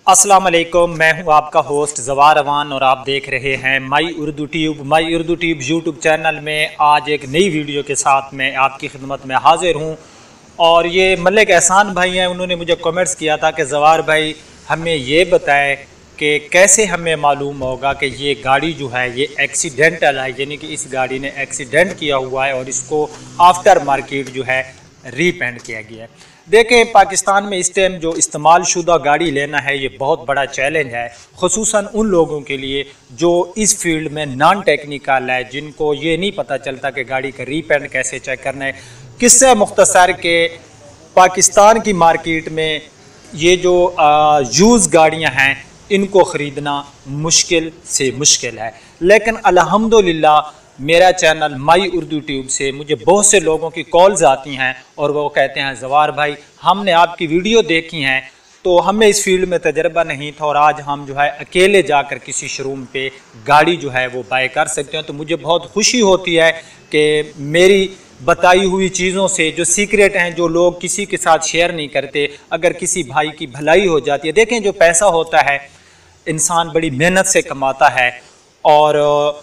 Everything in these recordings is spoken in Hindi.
अस्सलाम वालेकुम, मैं हूं आपका होस्ट जवार रवान और आप देख रहे हैं my Urdu tube YouTube channel में। आज एक नई वीडियो के साथ मैं आपकी खिदमत में हाजिर हूं और ये मलिक एहसान भाई हैं। उन्होंने मुझे कमेंट्स किया था कि जवार भाई हमें ये बताएं कि कैसे हमें मालूम होगा कि ये गाड़ी जो है ये एक्सीडेंटल है, यानी कि इस गाड़ी ने एक्सीडेंट किया हुआ है और इसको आफ्टर मार्केट जो है रीपेंट किया गया है। देखें, पाकिस्तान में इस टाइम जो इस्तेमाल शुदा गाड़ी लेना है ये बहुत बड़ा चैलेंज है, खुसूसन उन लोगों के लिए जो इस फील्ड में नॉन टेक्निकल है, जिनको ये नहीं पता चलता कि गाड़ी का रीपेंट कैसे चेक करना है। किससे मुख्तसर के पाकिस्तान की मार्केट में ये जो यूज़ गाड़ियाँ हैं इनको ख़रीदना मुश्किल से मुश्किल है, लेकिन अल्हम्दुलिल्लाह मेरा चैनल माई उर्दू ट्यूब से मुझे बहुत से लोगों की कॉल्स आती हैं और वो कहते हैं जवार भाई हमने आपकी वीडियो देखी हैं तो हमें इस फील्ड में तजर्बा नहीं था और आज हम जो है अकेले जाकर किसी शोरूम पे गाड़ी जो है वो बाय कर सकते हैं। तो मुझे बहुत खुशी होती है कि मेरी बताई हुई चीज़ों से जो सीक्रेट हैं, जो लोग किसी के साथ शेयर नहीं करते, अगर किसी भाई की भलाई हो जाती है। देखें, जो पैसा होता है इंसान बड़ी मेहनत से कमाता है और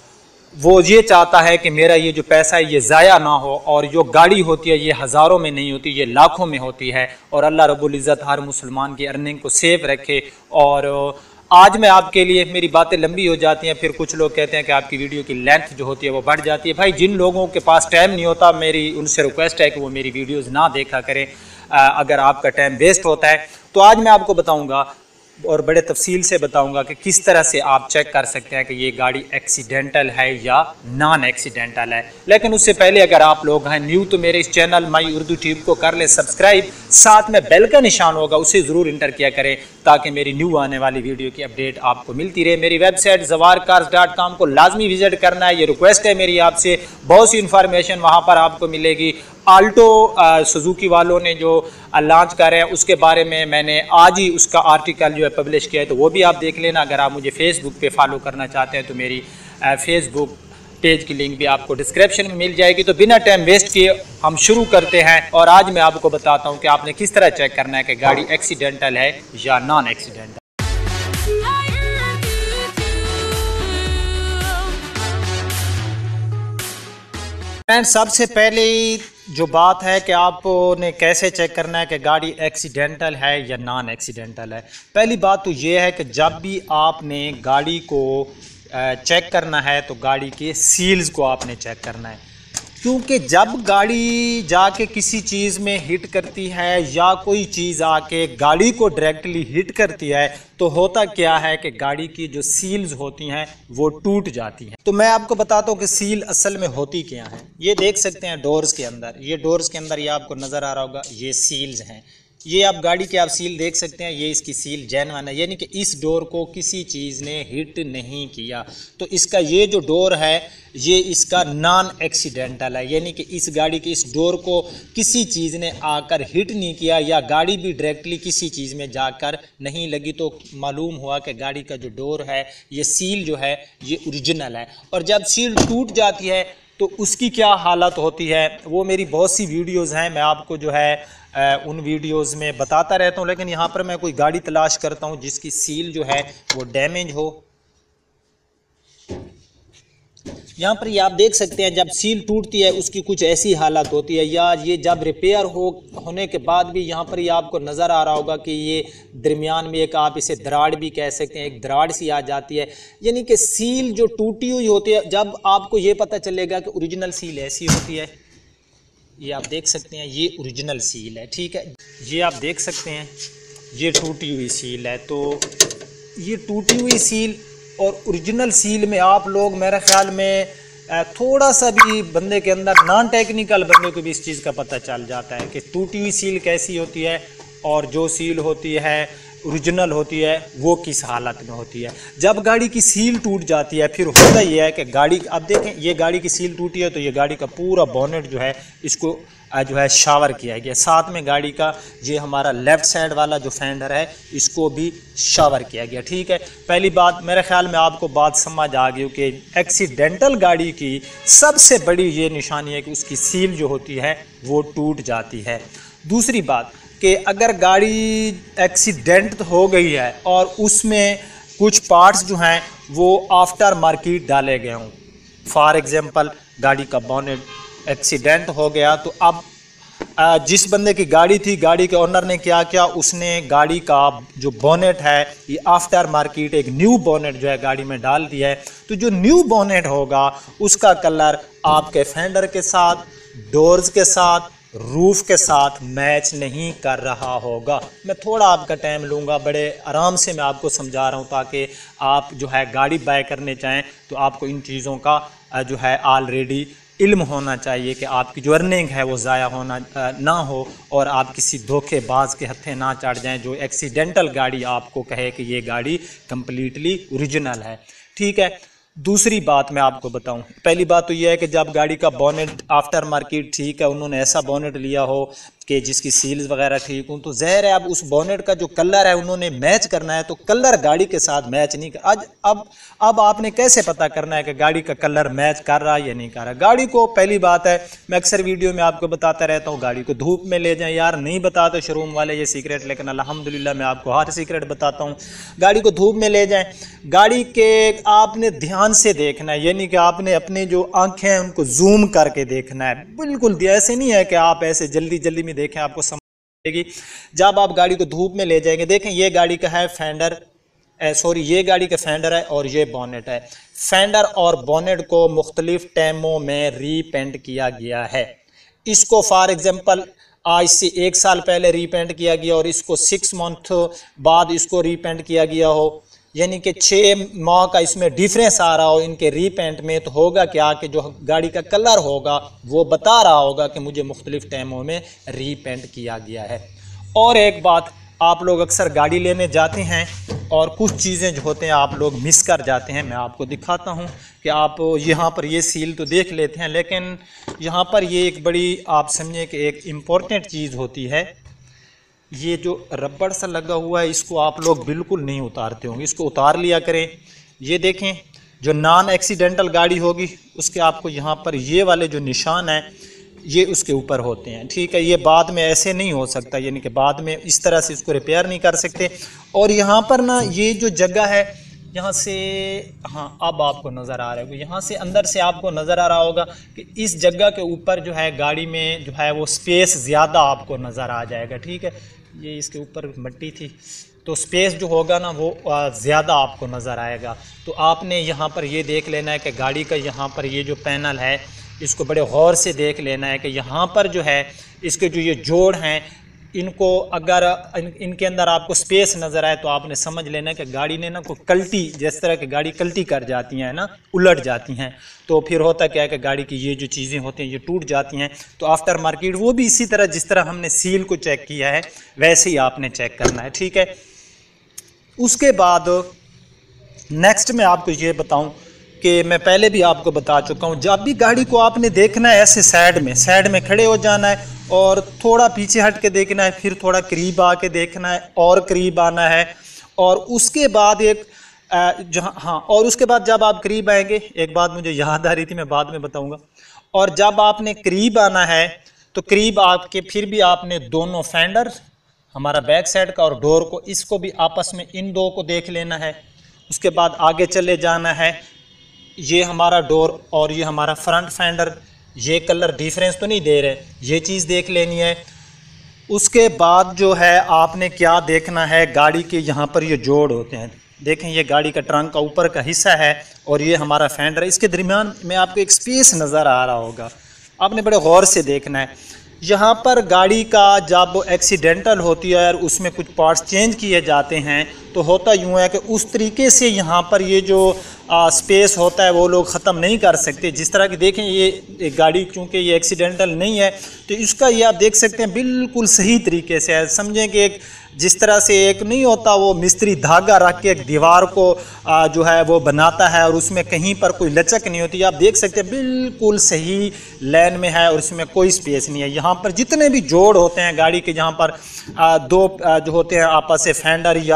वो ये चाहता है कि मेरा ये जो पैसा है ये ज़ाया ना हो, और जो गाड़ी होती है ये हज़ारों में नहीं होती, ये लाखों में होती है। और अल्लाह रब्बुल इज़्ज़त हर मुसलमान की अर्निंग को सेफ रखे। और आज मैं आपके लिए, मेरी बातें लंबी हो जाती हैं, फिर कुछ लोग कहते हैं कि आपकी वीडियो की लेंथ जो होती है वो बढ़ जाती है। भाई, जिन लोगों के पास टाइम नहीं होता, मेरी उनसे रिक्वेस्ट है कि वो मेरी वीडियोज़ ना देखा करें अगर आपका टाइम वेस्ट होता है। तो आज मैं आपको बताऊँगा और बड़े तफसील से बताऊंगा कि किस तरह से आप चेक कर सकते हैं कि ये गाड़ी एक्सीडेंटल है या नॉन एक्सीडेंटल है। लेकिन उससे पहले अगर आप लोग हैं न्यू तो मेरे इस चैनल माई उर्दू ट्यूब को कर ले सब्सक्राइब, साथ में बेल का निशान होगा उसे ज़रूर इंटर किया करें ताकि मेरी न्यू आने वाली वीडियो की अपडेट आपको मिलती रहे। मेरी वेबसाइट zawarcars.com को लाजमी विजिट करना है, ये रिक्वेस्ट है मेरी आपसे। बहुत सी इन्फॉर्मेशन वहाँ पर आपको मिलेगी। आल्टो सुजुकी वालों ने जो लॉन्च कर रहे हैं उसके बारे में मैंने आज ही उसका आर्टिकल जो है पब्लिश किया है, तो वो भी आप देख लेना। अगर आप मुझे फेसबुक पे फॉलो करना चाहते हैं तो मेरी फेसबुक पेज की लिंक भी आपको डिस्क्रिप्शन में मिल जाएगी। तो बिना टाइम वेस्ट किए हम शुरू करते हैं और आज मैं आपको बताता हूँ कि आपने किस तरह चेक करना है कि गाड़ी एक्सीडेंटल है या नॉन एक्सीडेंटल। सबसे पहले जो बात है कि आपने कैसे चेक करना है कि गाड़ी एक्सीडेंटल है या नॉन एक्सीडेंटल है। पहली बात तो ये है कि जब भी आपने गाड़ी को चेक करना है तो गाड़ी के सील्स को आपने चेक करना है, क्योंकि जब गाड़ी जाके किसी चीज़ में हिट करती है या कोई चीज़ आके गाड़ी को डायरेक्टली हिट करती है तो होता क्या है कि गाड़ी की जो सील्स होती हैं वो टूट जाती हैं। तो मैं आपको बताता हूँ कि सील असल में होती क्या है। ये देख सकते हैं डोर्स के अंदर, ये डोर्स के अंदर ये आपको नज़र आ रहा होगा, ये सील्स हैं। ये आप गाड़ी के आप सील देख सकते हैं, ये इसकी सील जेन्युइन है, यानी कि इस डोर को किसी चीज़ ने हिट नहीं किया। तो इसका ये जो डोर है ये इसका नॉन एक्सीडेंटल है, यानी कि इस गाड़ी के इस डोर को किसी चीज़ ने आकर हिट नहीं किया या गाड़ी भी डायरेक्टली किसी चीज़ में जाकर नहीं लगी। तो मालूम हुआ कि गाड़ी का जो डोर है ये सील जो है ये ओरिजिनल है। और जब सील टूट जाती है तो उसकी क्या हालत होती है वो मेरी बहुत सी वीडियोज़ हैं, मैं आपको जो है उन वीडियोस में बताता रहता हूँ। लेकिन यहाँ पर मैं कोई गाड़ी तलाश करता हूँ जिसकी सील जो है वो डैमेज हो। यहाँ पर ये आप देख सकते हैं जब सील टूटती है उसकी कुछ ऐसी हालत होती है, या ये जब रिपेयर होने के बाद भी यहाँ पर ये आपको नज़र आ रहा होगा कि ये दरमियान में एक, आप इसे दराड़ भी कह सकते हैं, एक दराड़ सी आ जाती है। यानी कि सील जो टूटी हुई होती है, जब आपको ये पता चलेगा कि ओरिजिनल सील ऐसी होती है। ये आप देख सकते हैं ये ओरिजिनल सील है, ठीक है। ये आप देख सकते हैं ये टूटी हुई सील है। तो ये टूटी हुई सील और ओरिजिनल सील में आप लोग मेरे ख्याल में थोड़ा सा भी बंदे के अंदर, नॉन टेक्निकल बंदे को भी इस चीज़ का पता चल जाता है कि टूटी हुई सील कैसी होती है और जो सील होती है ओरिजिनल होती है वो किस हालत में होती है। जब गाड़ी की सील टूट जाती है फिर होता ये है कि गाड़ी, अब देखें ये गाड़ी की सील टूटी है तो ये गाड़ी का पूरा बोनेट जो है इसको जो है शावर किया गया। साथ में गाड़ी का ये हमारा लेफ़्ट साइड वाला जो फेंडर है इसको भी शावर किया गया, ठीक है। पहली बात, मेरे ख्याल में आपको बात समझ आ गई कि एक्सीडेंटल गाड़ी की सबसे बड़ी ये निशानी है कि उसकी सील जो होती है वो टूट जाती है। दूसरी बात, कि अगर गाड़ी एक्सीडेंट हो गई है और उसमें कुछ पार्ट्स जो हैं वो आफ्टर मार्केट डाले गए हों। फॉर एग्जांपल गाड़ी का बोनेट एक्सीडेंट हो गया तो अब जिस बंदे की गाड़ी थी, गाड़ी के ओनर ने क्या किया, उसने गाड़ी का जो बोनेट है ये आफ्टर मार्केट एक न्यू बोनेट जो है गाड़ी में डाल दिया है। तो जो न्यू बोनेट होगा उसका कलर आपके फेंडर के साथ, डोर्स के साथ, रूफ के साथ मैच नहीं कर रहा होगा। मैं थोड़ा आपका टाइम लूँगा, बड़े आराम से मैं आपको समझा रहा हूँ ताकि आप जो है गाड़ी बाय करने चाहें तो आपको इन चीज़ों का जो है ऑलरेडी इल्म होना चाहिए कि आपकी जो अर्निंग है वो ज़ाया होना ना हो और आप किसी धोखेबाज के हत्थे ना चढ़ जाएं जो एक्सीडेंटल गाड़ी आपको कहे कि ये गाड़ी कंप्लीटली ओरिजिनल है। ठीक है, दूसरी बात मैं आपको बताऊं। पहली बात तो ये है कि जब गाड़ी का बोनेट आफ्टर मार्केट ठीक है, उन्होंने ऐसा बोनेट लिया हो कि जिसकी सील्स वगैरह ठीक हो, तो ज़ाहिर है अब उस बोनेट का जो कलर है उन्होंने मैच करना है, तो कलर गाड़ी के साथ मैच नहीं कर। आज अब आपने कैसे पता करना है कि गाड़ी का कलर मैच कर रहा है या नहीं कर रहा। गाड़ी को, पहली बात है, मैं अक्सर वीडियो में आपको बताता रहता हूँ, गाड़ी को धूप में ले जाएं। यार नहीं बताते शोरूम वाले ये सीक्रेट, लेकिन अल्हम्दुलिल्लाह मैं आपको हर सीक्रेट बताता हूँ। गाड़ी को धूप में ले जाएं, गाड़ी के आपने ध्यान से देखना है, यानी कि आपने अपनी जो आंखें हैं उनको जूम करके देखना है। बिल्कुल ऐसे नहीं है कि आप ऐसे जल्दी जल्दी में देखें, आपको समझेगी। जब आप गाड़ी को धूप में ले जाएंगे, देखें ये गाड़ी का है फेंडर, सॉरी ये गाड़ी का फेंडर है और ये बोनेट है। फेंडर और बोनेट को मुख्तलिफ टाइमों में रीपेंट किया गया है। इसको फॉर एग्जांपल आज से 1 साल पहले रीपेंट किया गया और इसको 6 मंथ बाद इसको रीपेंट किया गया हो, यानी कि 6 माह का इसमें डिफरेंस आ रहा हो इनके रीपेंट में, तो होगा क्या कि जो गाड़ी का कलर होगा वो बता रहा होगा कि मुझे मुख्तलिफ टाइमों में रीपेंट किया गया है। और एक बात, आप लोग अक्सर गाड़ी लेने जाते हैं और कुछ चीज़ें जो होते हैं आप लोग मिस कर जाते हैं। मैं आपको दिखाता हूं कि आप यहाँ पर ये सील तो देख लेते हैं, लेकिन यहाँ पर ये एक बड़ी, आप समझें कि एक इम्पॉर्टेंट चीज़ होती है। ये जो रबड़ सा लगा हुआ है इसको आप लोग बिल्कुल नहीं उतारते होंगे, इसको उतार लिया करें। ये देखें, जो नॉन एक्सीडेंटल गाड़ी होगी उसके आपको यहाँ पर ये वाले जो निशान हैं ये उसके ऊपर होते हैं। ठीक है, ये बाद में ऐसे नहीं हो सकता, यानी कि बाद में इस तरह से इसको रिपेयर नहीं कर सकते। और यहाँ पर ना ये जो जगह है यहाँ से, हाँ अब आपको नज़र आ रहा है, यहाँ से अंदर से आपको नज़र आ रहा होगा कि इस जगह के ऊपर जो है गाड़ी में जो है वो स्पेस ज़्यादा आपको नज़र आ जाएगा। ठीक है, ये इसके ऊपर मिट्टी थी तो स्पेस जो होगा ना वो ज़्यादा आपको नज़र आएगा। तो आपने यहाँ पर ये देख लेना है कि गाड़ी का यहाँ पर ये जो पैनल है इसको बड़े गौर से देख लेना है कि यहाँ पर जो है इसके जो ये जोड़ हैं इनको अगर इनके अंदर आपको स्पेस नज़र आए तो आपने समझ लेना है कि गाड़ी ने ना कोई कल्टी, जिस तरह की गाड़ी कल्टी कर जाती हैं ना, उलट जाती हैं, तो फिर होता क्या है कि गाड़ी की ये जो चीज़ें होती हैं ये टूट जाती हैं। तो आफ्टर मार्केट वो भी इसी तरह जिस तरह हमने सील को चेक किया है वैसे ही आपने चेक करना है। ठीक है, उसके बाद नेक्स्ट मैं आपको ये बताऊं कि मैं पहले भी आपको बता चुका हूं, जब भी गाड़ी को आपने देखना है ऐसे साइड में खड़े हो जाना है और थोड़ा पीछे हट के देखना है, फिर थोड़ा करीब आके देखना है और करीब आना है। और उसके बाद एक जहाँ, हाँ, और उसके बाद जब आप करीब आएंगे, एक बात मुझे याद आ रही थी मैं बाद में बताऊंगा, और जब आपने करीब आना है तो करीब आपके फिर भी आपने दोनों फेंडर, हमारा बैक साइड का और डोर को, इसको भी आपस में इन दो को देख लेना है। उसके बाद आगे चले जाना है, ये हमारा डोर और ये हमारा फ्रंट फेंडर, ये कलर डिफरेंस तो नहीं दे रहे, ये चीज़ देख लेनी है। उसके बाद जो है आपने क्या देखना है, गाड़ी के यहाँ पर ये जोड़ होते हैं, देखें ये गाड़ी का ट्रंक का ऊपर का हिस्सा है और ये हमारा फेंडर है, इसके दरमियान में आपको एक स्पेस नज़र आ रहा होगा, आपने बड़े गौर से देखना है। यहाँ पर गाड़ी का जब एक्सीडेंटल होती है और उसमें कुछ पार्ट्स चेंज किए जाते हैं तो होता यूँ है कि उस तरीके से यहाँ पर ये जो स्पेस होता है वो लोग ख़त्म नहीं कर सकते। जिस तरह की देखें ये गाड़ी चूँकि ये एक्सीडेंटल नहीं है तो इसका ये आप देख सकते हैं बिल्कुल सही तरीके से है। समझें कि एक जिस तरह से एक नहीं होता वो मिस्त्री धागा रख के एक दीवार को जो है वो बनाता है और उसमें कहीं पर कोई लचक नहीं होती, आप देख सकते हैं बिल्कुल सही लाइन में है और इसमें कोई स्पेस नहीं है। यहाँ पर जितने भी जोड़ होते हैं गाड़ी के, जहाँ पर दो जो होते हैं आपस से फेंडर या डोर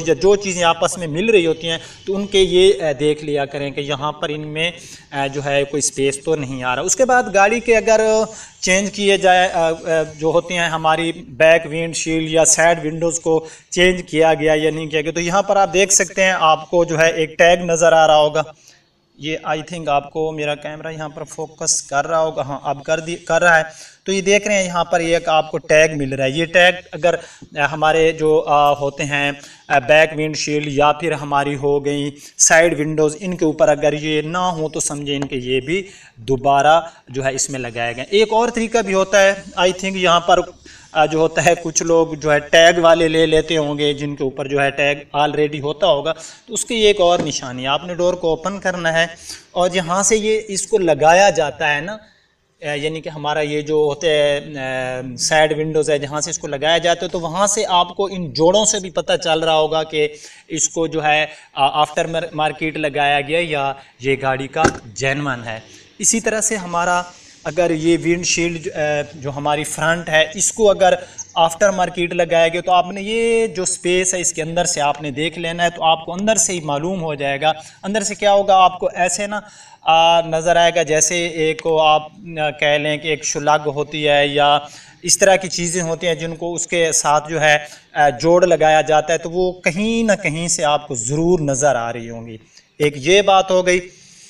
या जो चीज़ें आपस में मिल रही होती हैं तो उनके ये देख लिया करें कि यहाँ पर इनमें जो है कोई स्पेस तो नहीं आ रहा। उसके बाद गाड़ी के अगर चेंज किए जाए जो होती हैं हमारी बैक विंड शील्ड या साइड विंडोज़ को चेंज किया गया या नहीं किया गया, तो यहाँ पर आप देख सकते हैं, आपको जो है एक टैग नज़र आ रहा होगा। ये आई थिंक आपको मेरा कैमरा यहाँ पर फोकस कर रहा होगा, हाँ अब कर रहा है। तो ये देख रहे हैं यहाँ पर एक आपको टैग मिल रहा है। ये टैग अगर हमारे जो होते हैं बैक विंड शील्ड या फिर हमारी हो गई साइड विंडोज़, इनके ऊपर अगर ये ना हो तो समझे इनके ये भी दोबारा जो है इसमें लगाया गया। एक और तरीका भी होता है, आई थिंक यहाँ पर जो होता है कुछ लोग जो है टैग वाले ले लेते होंगे जिनके ऊपर जो है टैग ऑलरेडी होता होगा, तो उसकी एक और निशानी, आपने डोर को ओपन करना है और यहाँ से ये इसको लगाया जाता है ना, यानी कि हमारा ये जो होते हैं साइड विंडोज़ है जहाँ से इसको लगाया जाता है, तो वहाँ से आपको इन जोड़ों से भी पता चल रहा होगा कि इसको जो है आफ्टर मार्केट लगाया गया या ये गाड़ी का जेन्युइन है। इसी तरह से हमारा अगर ये विंडशील्ड जो हमारी फ्रंट है इसको अगर आफ्टर मार्केट लगाया गया तो आपने ये जो स्पेस है इसके अंदर से आपने देख लेना है, तो आपको अंदर से ही मालूम हो जाएगा। अंदर से क्या होगा, आपको ऐसे ना नज़र आएगा जैसे एक को आप कह लें कि एक शुलग होती है या इस तरह की चीज़ें होती हैं जिनको उसके साथ जो है जोड़ लगाया जाता है, तो वो कहीं ना कहीं से आपको ज़रूर नज़र आ रही होंगी। एक ये बात हो गई।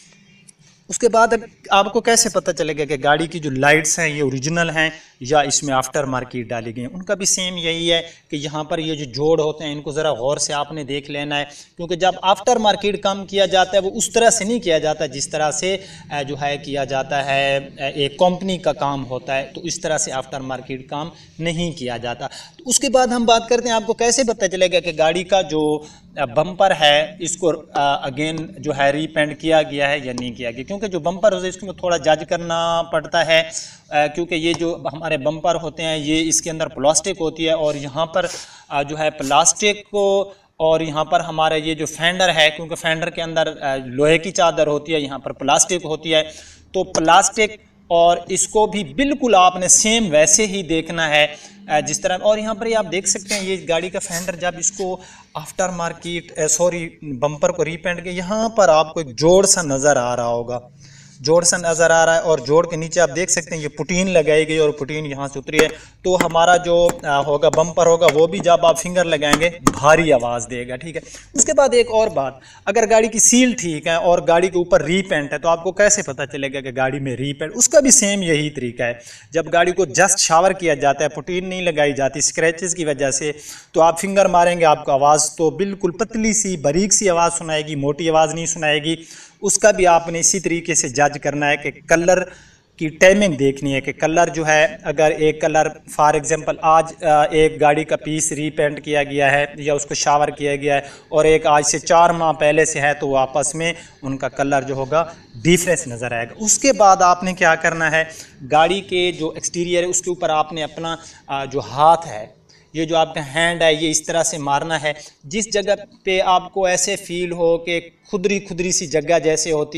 उसके बाद आपको कैसे पता चलेगा कि गाड़ी की जो लाइट्स हैं ये ओरिजिनल हैं या इसमें आफ्टर मार्केट डाली गई हैं? उनका भी सेम यही है कि यहाँ पर ये जो जोड़ होते हैं इनको ज़रा गौर से आपने देख लेना है, क्योंकि जब आफ्टर मार्केट काम किया जाता है वो उस तरह से नहीं किया जाता जिस तरह से जो है किया जाता है एक कंपनी का काम होता है, तो इस तरह से आफ्टर मार्केट काम नहीं किया जाता। तो उसके बाद हम बात करते हैं आपको कैसे पता चलेगा कि गाड़ी का जो बम्पर है इसको अगेन जो है रीपेंट किया गया है या नहीं किया गया, क्योंकि जो बम्पर होता है इसको थोड़ा जज करना पड़ता है, क्योंकि ये जो हमारे बम्पर होते हैं ये इसके अंदर प्लास्टिक होती है और यहाँ पर जो है प्लास्टिक को, और यहाँ पर हमारा ये जो फेंडर है, क्योंकि फेंडर के अंदर लोहे की चादर होती है, यहाँ पर प्लास्टिक होती है, तो प्लास्टिक और इसको भी बिल्कुल आपने सेम वैसे ही देखना है जिस तरह। और यहाँ पर ये आप देख सकते हैं ये गाड़ी का फेंडर जब इसको आफ्टर मार्केट बम्पर को रीपेंट किया, यहाँ पर आपको एक जोड़ सा नज़र आ रहा होगा, जोड़ सा नज़र आ रहा है और जोड़ के नीचे आप देख सकते हैं ये पुटीन लगाई गई और पुटीन यहाँ से उतरी है, तो हमारा जो होगा बम्पर होगा वो भी जब आप फिंगर लगाएंगे भारी आवाज़ देगा, ठीक है। उसके बाद एक और बात, अगर गाड़ी की सील ठीक है और गाड़ी के ऊपर रीपेंट है तो आपको कैसे पता चलेगा कि गाड़ी में रीपेंट? उसका भी सेम यही तरीका है। जब गाड़ी को जस्ट शावर किया जाता है, पुटीन नहीं लगाई जाती स्क्रैचेस की वजह से, तो आप फिंगर मारेंगे आपको आवाज़ तो बिल्कुल पतली सी बारीक सी आवाज़ सुनाएगी, मोटी आवाज़ नहीं सुनाएगी। उसका भी आपने इसी तरीके से जज करना है कि कलर की टाइमिंग देखनी है कि कलर जो है, अगर एक कलर फॉर एग्जांपल आज एक गाड़ी का पीस रीपेंट किया गया है या उसको शावर किया गया है और एक आज से 4 माह पहले से है, तो वो आपस में उनका कलर जो होगा डिफरेंस नज़र आएगा। उसके बाद आपने क्या करना है, गाड़ी के जो एक्सटीरियर है उसके ऊपर आपने अपना जो हाथ है, ये जो आपका हैंड है, ये इस तरह से मारना है जिस जगह पे आपको ऐसे फील हो कि खुदरी खुदरी सी जगह जैसे होती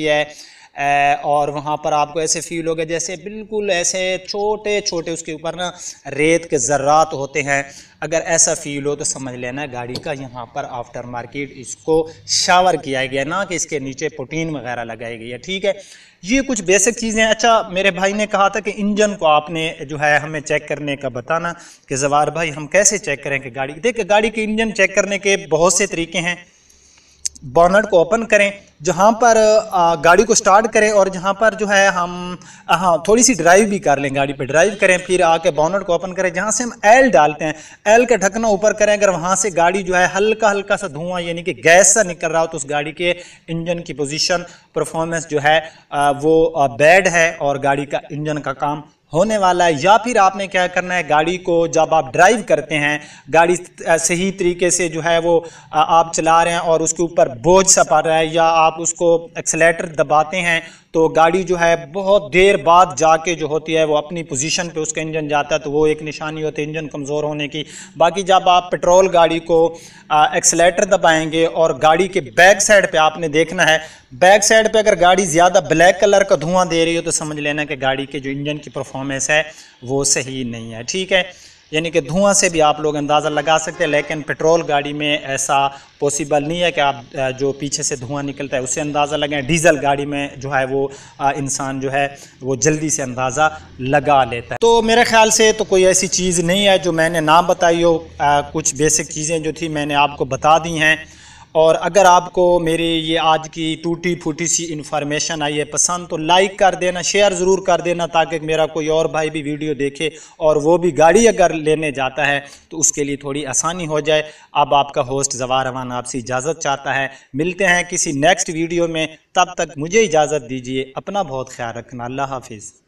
है और वहाँ पर आपको ऐसे फील होगा जैसे बिल्कुल ऐसे छोटे छोटे उसके ऊपर ना रेत के ज़र्रात होते हैं। अगर ऐसा फील हो तो समझ लेना गाड़ी का यहाँ पर आफ्टर मार्केट इसको शावर किया गया, ना कि इसके नीचे पुटीन वगैरह लगाई गई है, ठीक है। ये कुछ बेसिक चीज़ें। अच्छा, मेरे भाई ने कहा था कि इंजन को आपने जो है हमें चेक करने का बताना कि जवार भाई हम कैसे चेक करें कि गाड़ी, देखिए गाड़ी के इंजन चेक करने के बहुत से तरीके हैं। बॉनेट को ओपन करें, जहाँ पर गाड़ी को स्टार्ट करें और जहाँ पर जो है हम थोड़ी सी ड्राइव भी कर लें, गाड़ी पे ड्राइव करें, फिर आके बॉनेट को ओपन करें, जहाँ से हम एल डालते हैं एल का ढकना ऊपर करें। अगर वहाँ से गाड़ी जो है हल्का हल्का सा धुआं यानी कि गैस सा निकल रहा हो तो उस गाड़ी के इंजन की पोजीशन परफॉर्मेंस जो है वो बैड है और गाड़ी का इंजन का काम होने वाला है। या फिर आपने क्या करना है, गाड़ी को जब आप ड्राइव करते हैं, गाड़ी सही तरीके से जो है वो आप चला रहे हैं और उसके ऊपर बोझ सा पड़ रहा है या आप उसको एक्सेलेरेटर दबाते हैं तो गाड़ी जो है बहुत देर बाद जाके जो होती है वो अपनी पोजीशन पे उसका इंजन जाता है, तो वो एक निशानी होती है इंजन कमज़ोर होने की। बाकी जब आप पेट्रोल गाड़ी को एक्सेलेरेटर दबाएंगे और गाड़ी के बैक साइड पे आपने देखना है, बैक साइड पे अगर गाड़ी ज़्यादा ब्लैक कलर का धुआं दे रही हो तो समझ लेना कि गाड़ी के जो इंजन की परफॉर्मेंस है वो सही नहीं है, ठीक है। यानी कि धुआं से भी आप लोग अंदाज़ा लगा सकते हैं, लेकिन पेट्रोल गाड़ी में ऐसा पॉसिबल नहीं है कि आप जो पीछे से धुआं निकलता है उससे अंदाज़ा लगाएं। डीजल गाड़ी में जो है वो इंसान जो है वो जल्दी से अंदाज़ा लगा लेता है। तो मेरे ख्याल से तो कोई ऐसी चीज़ नहीं है जो मैंने ना बताई हो। कुछ बेसिक चीज़ें जो थी मैंने आपको बता दी हैं। और अगर आपको मेरी ये आज की टूटी फूटी सी इन्फॉर्मेशन आई है पसंद, तो लाइक कर देना, शेयर ज़रूर कर देना, ताकि मेरा कोई और भाई भी वीडियो देखे और वो भी गाड़ी अगर लेने जाता है तो उसके लिए थोड़ी आसानी हो जाए। अब आपका होस्ट ज़वार अमान आपसे इजाज़त चाहता है। मिलते हैं किसी नेक्स्ट वीडियो में, तब तक मुझे इजाज़त दीजिए। अपना बहुत ख्याल रखना। अल्लाह हाफिज़।